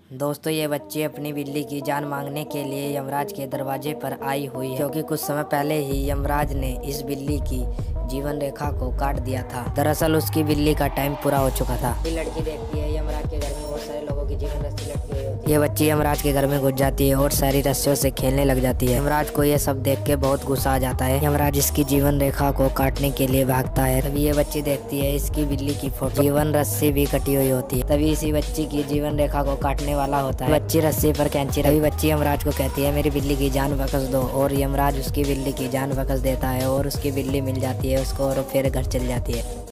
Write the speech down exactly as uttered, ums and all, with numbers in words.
दोस्तों ये बच्ची अपनी बिल्ली की जान मांगने के लिए यमराज के दरवाजे पर आई हुई है, क्योंकि कुछ समय पहले ही यमराज ने इस बिल्ली की जीवन रेखा को काट दिया था। दरअसल उसकी बिल्ली का टाइम पूरा हो चुका था। ये लड़की देखती है यमराज के घर में बहुत सारे लोगों की जीवन रस्सी लटकी हुई होती है। ये बच्ची यमराज के घर में घुस जाती है और सारी रस्सियों से खेलने लग जाती है। यमराज को ये सब देख के बहुत गुस्सा आ जाता है। यमराज इसकी जीवन रेखा को काटने के लिए भागता है। तभी ये बच्ची देखती है इसकी बिल्ली की फोटो, जीवन रस्सी भी कटी हुई होती है। तभी इसी बच्ची की जीवन रेखा को काटने वाला होता है। बच्ची रस्सी पर कैंची, तभी बच्ची यमराज को कहती है मेरी बिल्ली की जान बख्श दो, और यमराज उसकी बिल्ली की जान बख्श देता है और उसकी बिल्ली मिल जाती है उसको और फिर घर चल जाती है।